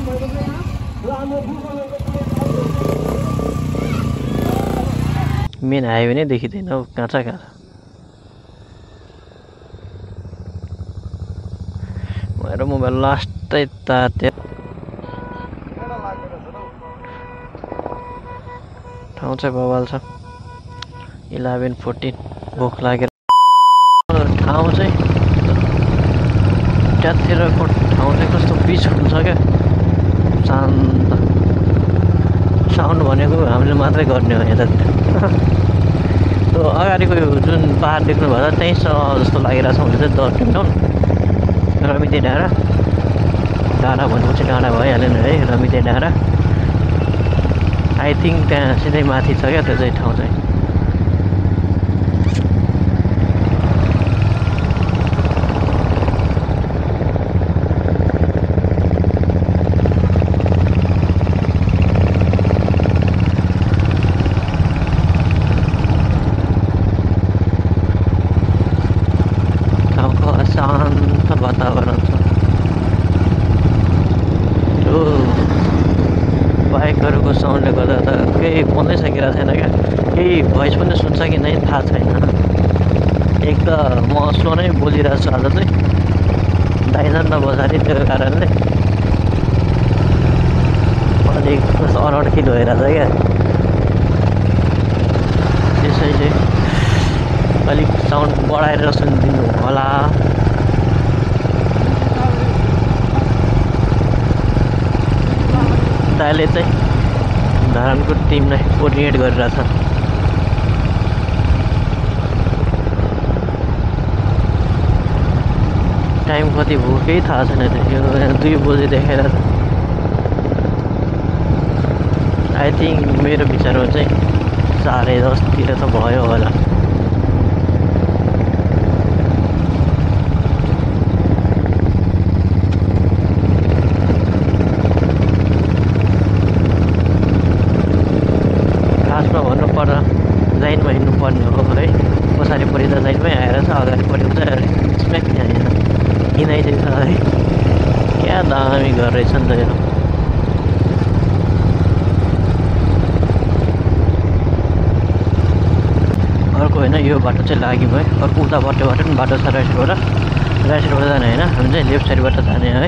Main highway नै देखिँदैन काँचा काँचा। मेरो मोबाइल लास्टै तात्यो। ठाउँ चाहिँ बवाल छ। 11:14 भोक लागेर ठाउँ चाहिँ त्यहाँतिरको ठाउँ चाहिँ कस्तो पिच हुन्छ क्या, शान्त। साउन्ड भनेको हामीले मात्रै गर्ने हो यतातिर। त्यो अगाडिको जुन पहाड देख्नुभयो त्यहीँ जस्तो लागिरहेछ भने चाहिँ दर्टिङ टाउन रमिते डाँडा। डाँडा भनेपछि डाँडा भइहाल्यो नि है, रमिते डाँडा। आई थिङ्क त्यहाँ सिधै माथि छ क्या त्यो चाहिँ ठाउँ चाहिँ। शान्त वातावरण छ। त्यो बाइकहरूको साउन्डले गर्दा त केही बोल्नै सकिरहेको छैन क्या, केही भोइस पनि सुन्छ कि नै थाहा छैन। एक त म स्लो नै बोलिरहेको छु आज चाहिँ, दाइजन नबजारी त्यो कारणले अलिक अनर्किलो भइरहेछ क्या। त्यसैले अलिक साउन्ड बढाएर सुनिदिनु होला। दाइले चाहिँ धरानको टिमलाई कोअर्डिनेट गरिरहेछ। टाइम कति भयो केही थाहा छैन। त्यो 2 बजे देखाइरहेछ। आई थिङ्क मेरो विचारमा चाहिँ 10:30 त भयो होला। लाइनमा हिँड्नु पर्ने हो है। पछाडि पऱ्यो त लाइनमै आएर छ, अगाडि पऱ्यो चाहिँ स्म्याक यहाँनिर हिँडाइ चाहिँ छ है। क्या दामी घर रहेछ नि त यो। अर्को होइन, यो बाटो चाहिँ लाग्यो है। अर्को उतापट्टिबाट पनि बाटो छ राइट साइडबाट। राइट साइडबाट जाने होइन, हामी चाहिँ लेफ्ट साइडबाट जाने है।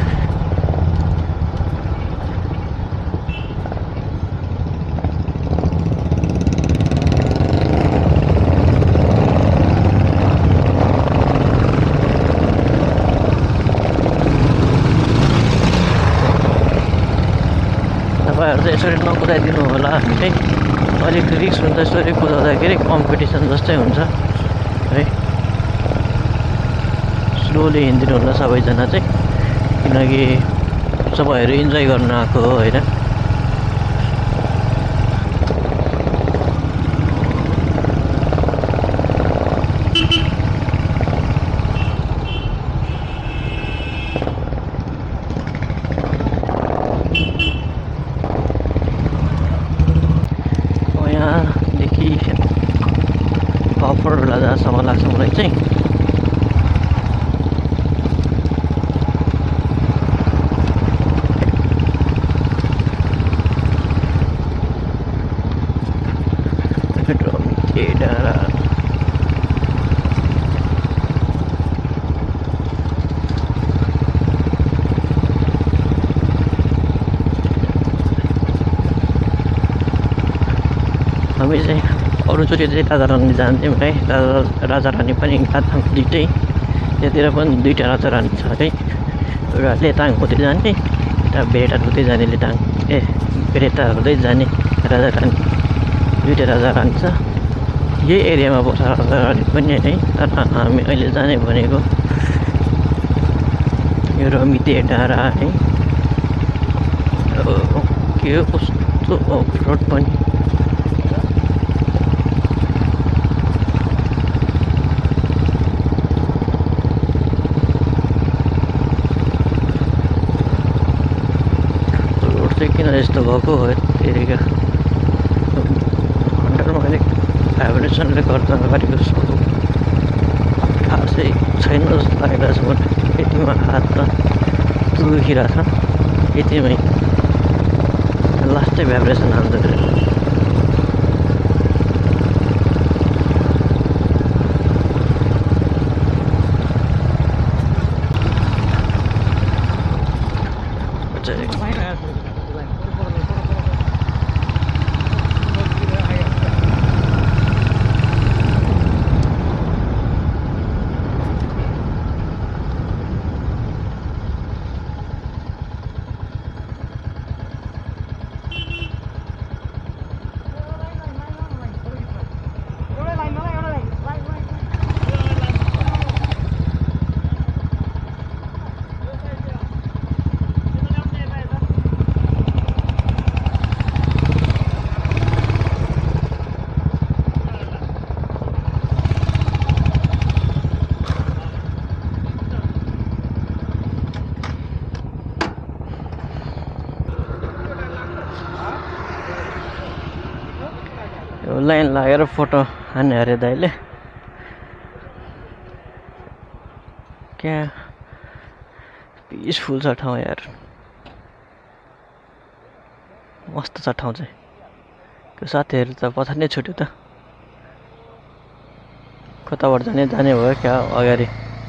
तपाईँहरू चाहिँ यसरी नकुदाइदिनु होला है। अलिक रिस्क हुन्छ यसरी कुदाउँदाखेरि, कम्पिटिसन जस्तै हुन्छ है। स्लोली हिँडिदिनु होला सबैजना चाहिँ, किनकि सबैहरू इन्जोय गर्न आएको हो होइन। यहाँदेखि अफरोडलाई जहाँसम्म लाग्छ मलाई चाहिँ। हामी चाहिँ अरूचोटि चाहिँ राजारानी जान्थ्यौँ है। राजारानी पनि गाताङ दुइटै, त्यतिर पनि 2टा राजारानी छ है। एउटा लेताङ हुँदै जाने, एउटा बेरेटा हुँदै जाने। लेताङ बेरेटा हुँदै जाने राजारानी, 2टा राजारानी छ। यही एरियामा पर्छ राजारानी पनि है। तर हामी अहिले जाने भनेको यो रमिते डाँडा है। के कस्तो अफरोड पनि। किन यस्तो भएको हो एरिया। हन्डरमा अलिक भाइब्रेसनले गर्दा गरेको जस्तो खासै छैन जस्तो लागिरहेको छ। मलाई पेटीमा हात त दुखिरहेको छ। यतिमै लास्टै भ्याइब्रेसन हाल्छ लाइन लागेर फोटो हान्ने अरे दाइले क्या पिसफुल छ ठाउँ यार मस्त छ ठाउँ चाहिँ त्यो साथीहरू त पछाडि नै छुट्यो त कताबाट जाने भयो क्या अगाडि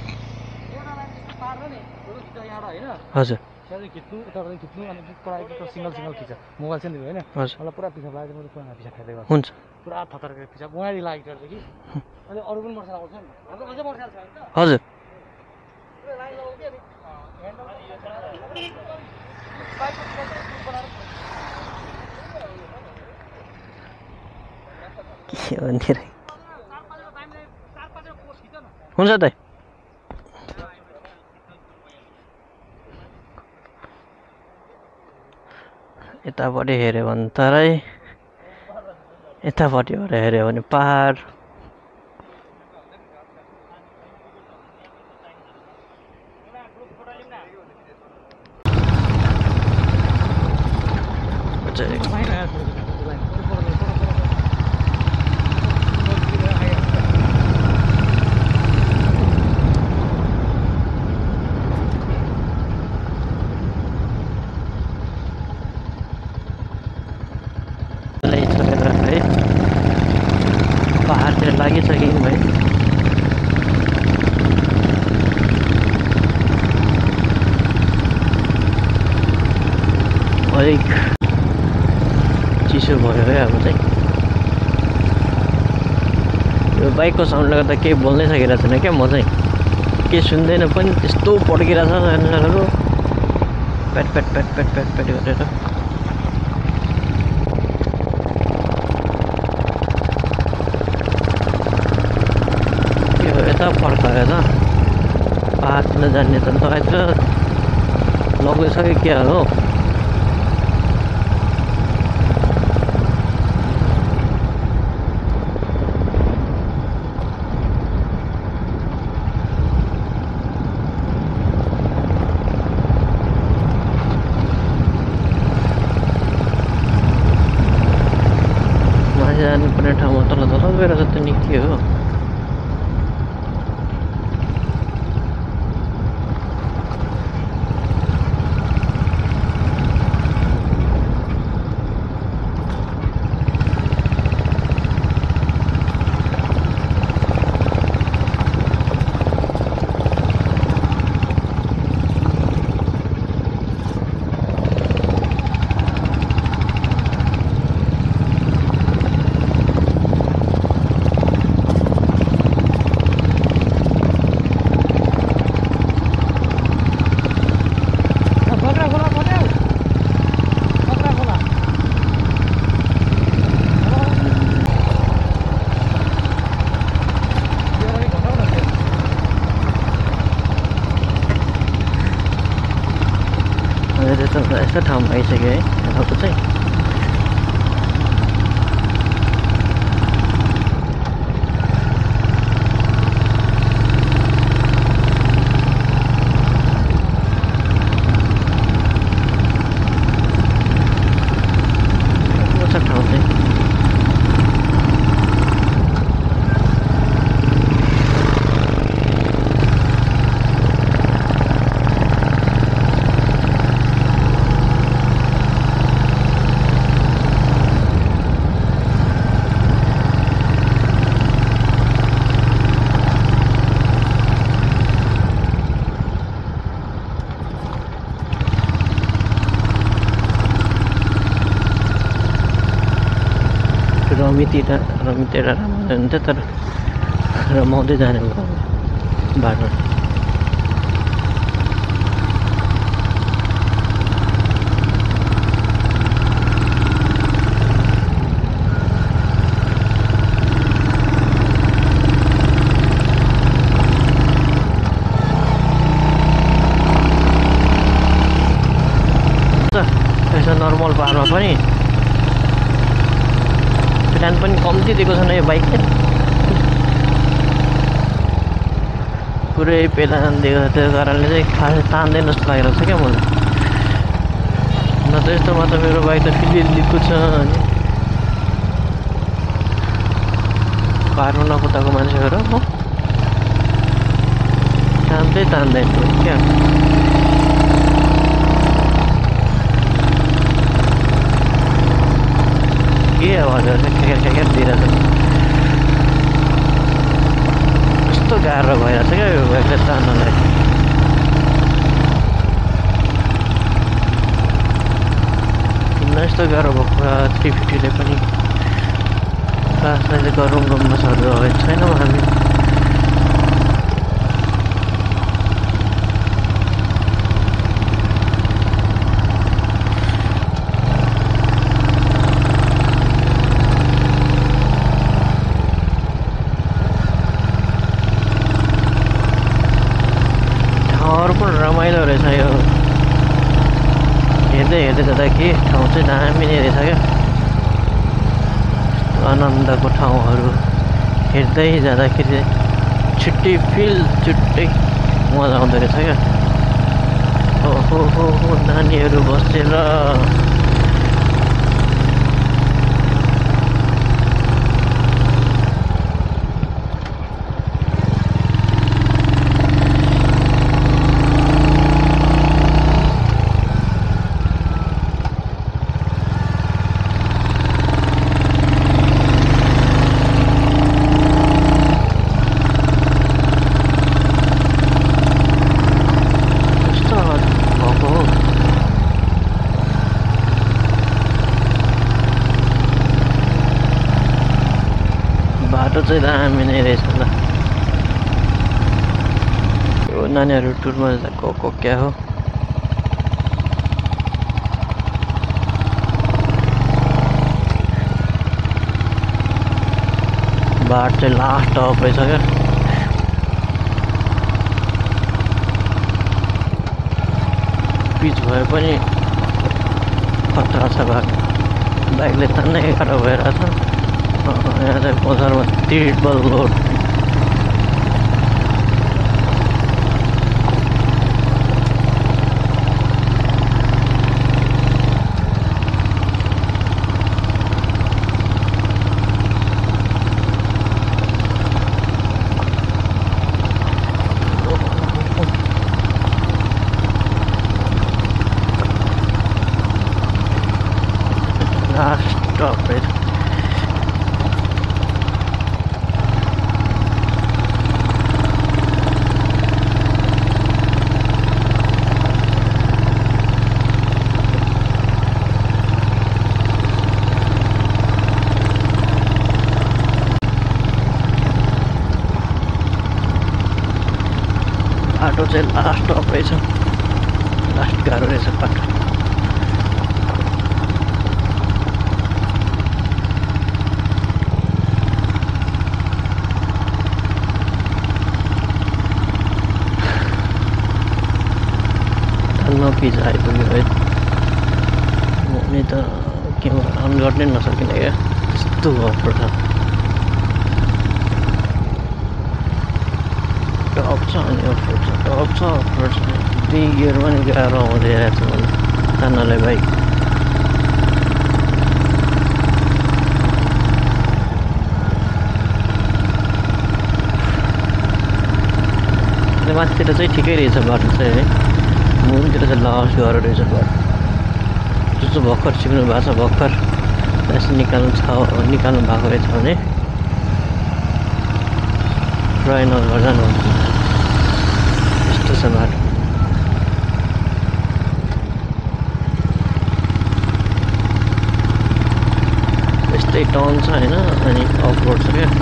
हजुर खिच्नु उताबाट खिच्नु अनि सिङ्गल खिच मोबाइल चाहिँ होइन मलाई पुरा पिछा लाग्यो मैले पुरा पिछा खाँदै गर्छु हुन्छ पुरा थतरको पिछा बुहारी लागेको कि अनि अरू पनि मोटरसाइकल आउँछ नि अझै मोटरसाइकल छ नि त हजुर लाइन लगाउ के के भन्ने रे हुन्छ दाइ यतापट्टि हेऱ्यो भने तराई यतापट्टिबाट हेऱ्यो भने पहाड पहाडतिर लागिसक्यो भाइ अलिक चिसो भयो है अब चाहिँ यो बाइकको साउन्डले गर्दा केही बोल्नै सकिरहेको छैन क्या म चाहिँ केही सुन्दैन पनि त्यस्तो पड्किरहेको छ सानोहरू प्याट प्याट प्याट प्याट प्याट प्याट गरेर यता फर्कायो त पहाडतिर जाने त लगाइतिर लगिसक्यो के हो माथि जानुपर्ने ठाउँमा तल तल गएर त निकै हो यस्तो ठाउँमा आइसक्यो है यताको चाहिँ ठाउँ चाहिँ रमितेर रमाउँदै हुन्थ्यो तर रमाउँदै जाने भयो बाटो यसो नर्मल पाहाडमा पनि प्लान पनि कम्ती दिएको छ न यो बाइकले पुरै प्लान दिएको त्यो कारणले चाहिँ खासै तान्दैन जस्तो लागिरहेको छ क्या मलाई न त यस्तोमा त मेरो बाइक त फिलिएको छ अनि पाहाडमा नकुदाएको मान्छेहरू म तान्दैन क्या के आवाजहरू चाहिँ खेर दिइरहेछ कस्तो गाह्रो भइरहेछ क्या यो बाइकले तान्नलाई किन यस्तो गाह्रो भएको 350ले पनि क्लासलाई गरौँ सर्दो छैनौँ हामी रमाइलो रहेछ यो हेर्दै जाँदा के ठाउँ चाहिँ दामी नै रहेछ क्या आनन्दको ठाउँहरू हेर्दै जाँदाखेरि छुट्टै मजा आउँदो रहेछ क्या ओहो नानीहरू बसेर बाटो चाहिँ दामी नै रहेछ ल यो नानीहरू टुरमा गएको क्या हो बाटो चाहिँ लास्ट टप रहेछ क्या पिच भए पनि खतरा छ बाटो बाइकले तान्नै गाह्रो भइरहेछ यहाँ चाहिँ बजारमा ट्रिपल लोड लास्ट टप रहेछ बाटो चाहिँ लास्ट टप रहेछ लास्ट गाह्रो रहेछ बाटो पिज आइपुग्यो है नि त के अन गर्नै नसकिने क्या यस्तो अफर छ टप छ अनि अफर छ टप छ अफर छ दुई गियरमा नि गाह्रो आउँदै आएको छ मलाई तान्नलाई बाइक माथितिर चाहिँ ठिकै रहेछ बाटो चाहिँ है मुनतिर चाहिँ लास्ट गरेर रहेछ बाटो जस्तो भर्खर सिक्नु भएको छ भर्खर लाइसेन्स निकाल्नु भएको रहेछ भने ट्राई नगर्दा जानुहुन्छ यस्तो छ बाटो यस्तै टर्न छ होइन अनि अफ रोड छ क्या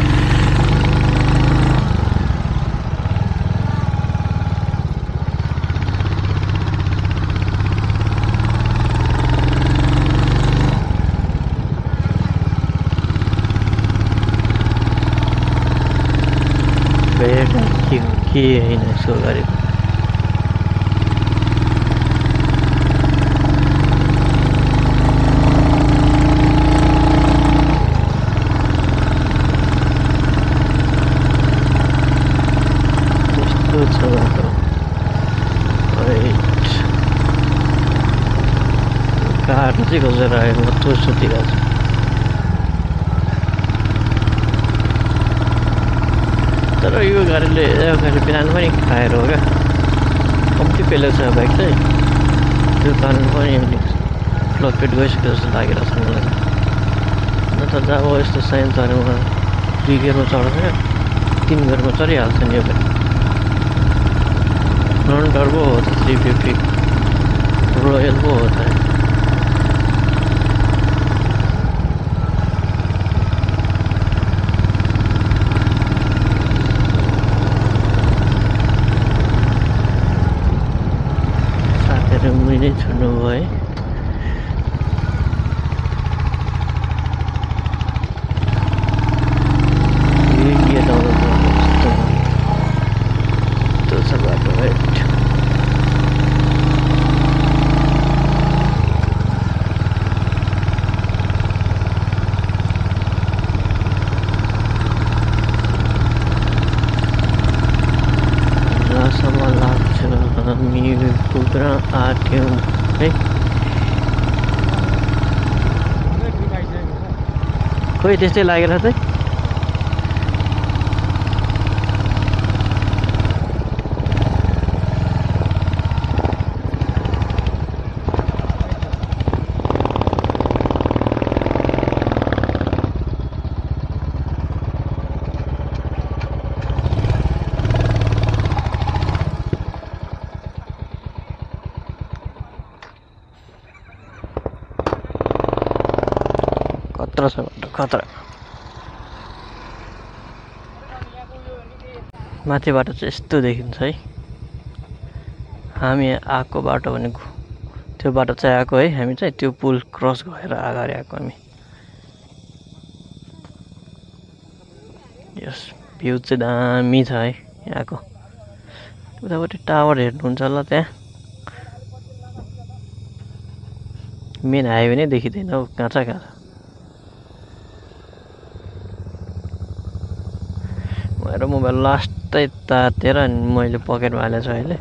के होइन यसको अगाडि त्यस्तो छ बाटो गाडो चाहिँ खोजेर आएको म त्यो सुतिरहेको छु तर यो गाडीले बिहान पनि खाएर हो क्या कम्ती पेलेको छ बाइक चाहिँ त्यो कारण पनि फ्लक्चुएट गइसक्यो जस्तो लागिरहेको छ मलाई नत्र त अब यस्तो साइन्सहरूमा 2 गियरमा चढ्छ क्या 3 गियरमा चढिहाल्छ नि यो गाडी नन टर्बो हो त 350 रोयल पो हो त मैले छोड्नु भयो है त्यो छ बाटो है जहाँसम्म लाग्छ हामी पुग्न आँट्यौँ है खोइ त्यस्तै लागेर चाहिँ खतरा छ बाटो खतरा माथिबाट चाहिँ यस्तो देखिन्छ है हामी आएको बाटो भनेको त्यो बाटो चाहिँ आएको है हामी चाहिँ त्यो पुल क्रस गरेर अगाडि आएको हामी यस भ्यू चाहिँ दामी छ है यहाँको उतापट्टि टावर हेर्नुहुन्छ होला त्यहाँ मेन हाइवे नै देखिँदैन हौ कहाँ छ मेरो मोबाइल लास्टै तातेर अनि मैले पकेटमा हालेको छु अहिले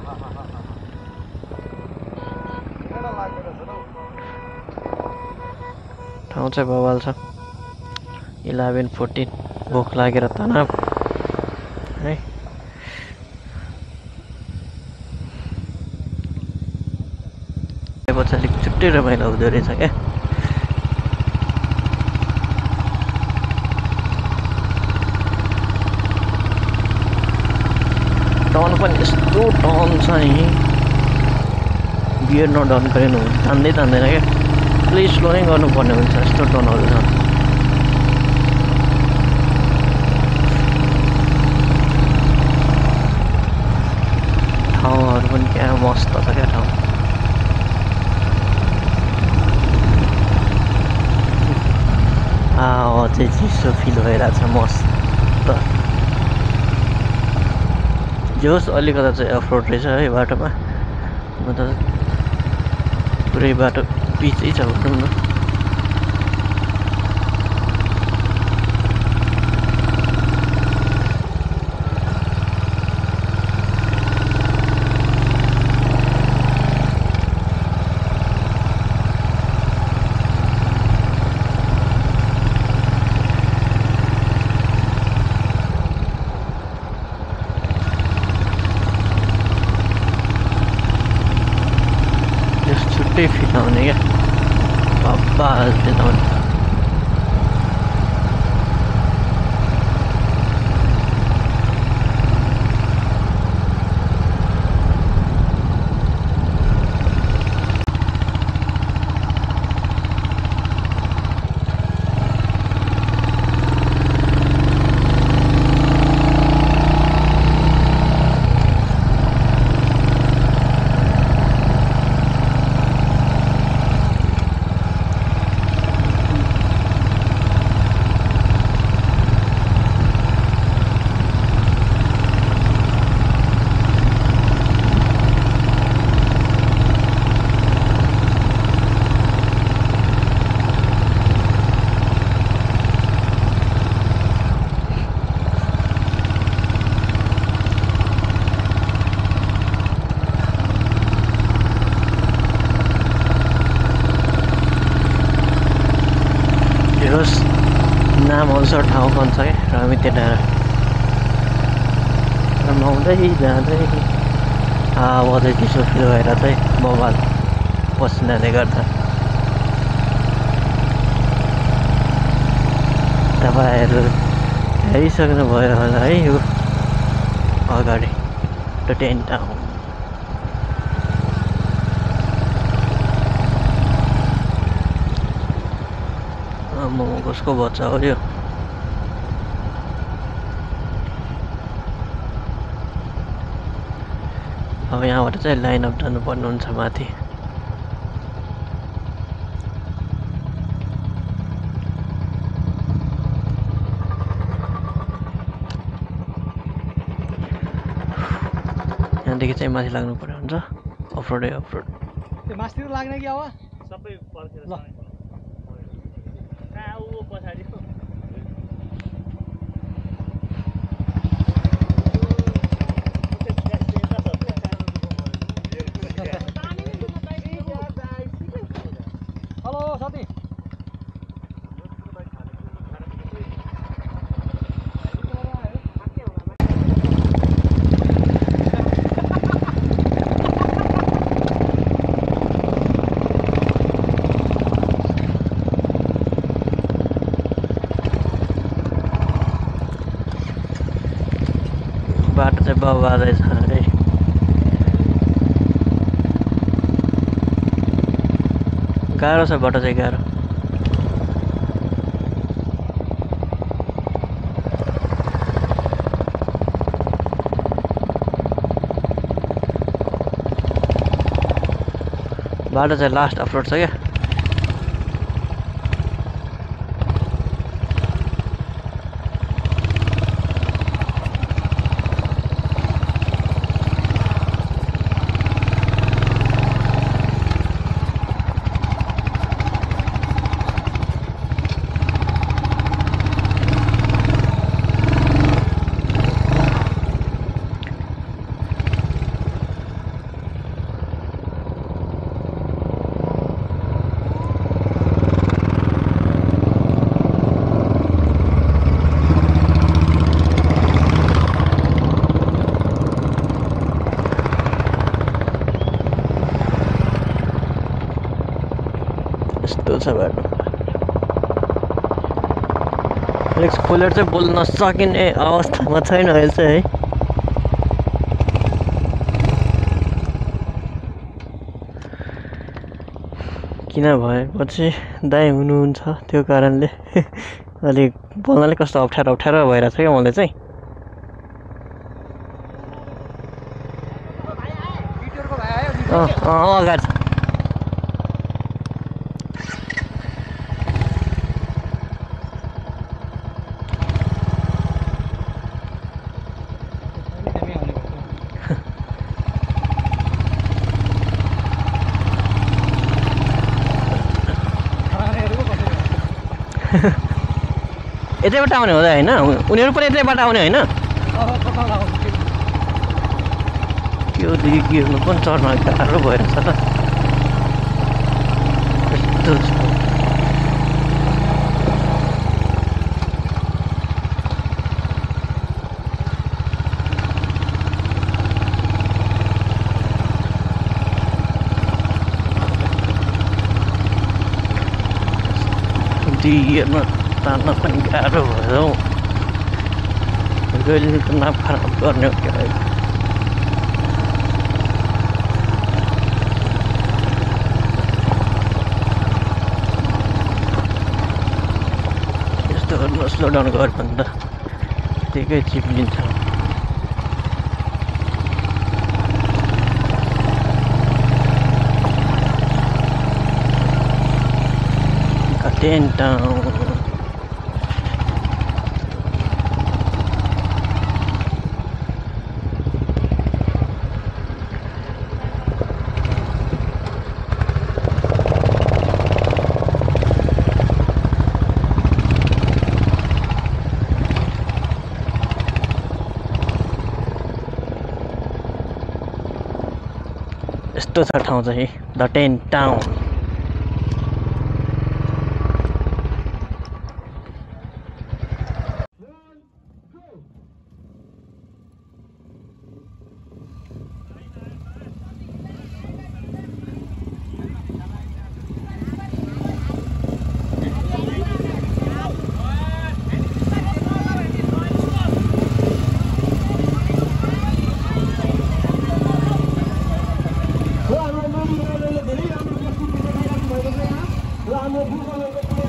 ठाउँ चाहिँ बवाल छ 11:14 भोक लागेर तनाव है पछि अलिक छुट्टै रमाइलो हुँदो रहेछ क्या टर्न पनि यस्तो टर्न छ नि गियर नडाउन गरेन तान्दै तान्दैन क्या प्लिज स्लो नै गर्नुपर्ने हुन्छ यस्तो टर्नहरू छ ठाउँहरू पनि क्या मस्त छ क्या ठाउँ चाहिँ चिसो फिल भइरहेछ मस्त जोस् अलिकता चाहिँ अफरोड रहेछ है बाटोमा म त पुरै बाटो पिचै छ भनौँ न छुट्टै फिल आउने क्या बाबा आउने हेर्नुहोस् नाम अनुसार ठाउँ भन्छ क्या रमिते डाँडा रमाउँदै जाँदै हावा चाहिँ चिसो फिल भएर चाहिँ बवाल पसिनाले गर्दा तपाईँहरू हेरिसक्नुभयो होला है यो अगाडि द टेन टाउन कसको बच्चा हो यो अब यहाँबाट चाहिँ लाइन अप जानुपर्ने हुन्छ माथि यहाँदेखि चाहिँ माथि लाग्नु पर्ने हुन्छ अफरोडै अफरोड त्यो मास्तिर लाग्ने कि अब सबै पर्खेर ल कहाँ ऊ पछाडि हेलो साथी बाटो चाहिँ बबादै छ अरे गाह्रो छ बाटो चाहिँ गाह्रो बाटो चाहिँ लास्ट अफरोड छ क्या यस्तो छ बाटो अलिक खोलेर चाहिँ बोल्न सकिने अवस्थामा छैन अहिले चाहिँ है किन भएपछि दाइ हुनुहुन्छ त्यो कारणले अलिक बोल्नले कस्तो अप्ठ्यारो अप्ठ्यारो भइरहेको छ क्या मलाई चाहिँ अगाडि छ यतैबाट आउने हो होइन उनीहरू पनि यतैबाट आउने होइन त्यो गिर्नु पनि चढ्न गाह्रो भइरहेछ त यस्तो छ हेर्न तान्न पनि गाह्रो भयो गहिले त नाप खराब गर्ने हो क्या यस्तो गर्नु स्लो डाउन गर भने त त्यहीकै चिप्लिन्छ टेन टाउन यस्तो छ ठाउँ चाहिँ द टेन टाउन हाम्रो